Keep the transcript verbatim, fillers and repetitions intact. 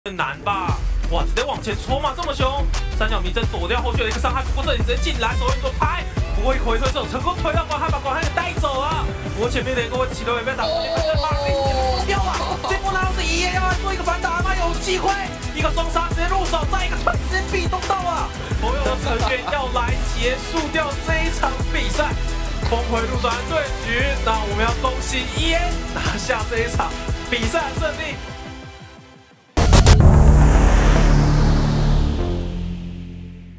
很难吧？哇，直接往前冲嘛，这么凶！三角迷阵躲掉后续的一个伤害，不过这里直接进来，手一做拍，不过一回推之后成功推到广汉，把广汉给带走了。不过前面的一个起头也被打，直接被马给死掉了。这波难道是爷爷要来做一个反打吗？有机会，一个双杀直接入手，再一个突直接壁咚到了。所有的成员要来结束掉这一场比赛。峰回路转对局，那我们要恭喜 E A 拿下这一场比赛的胜利。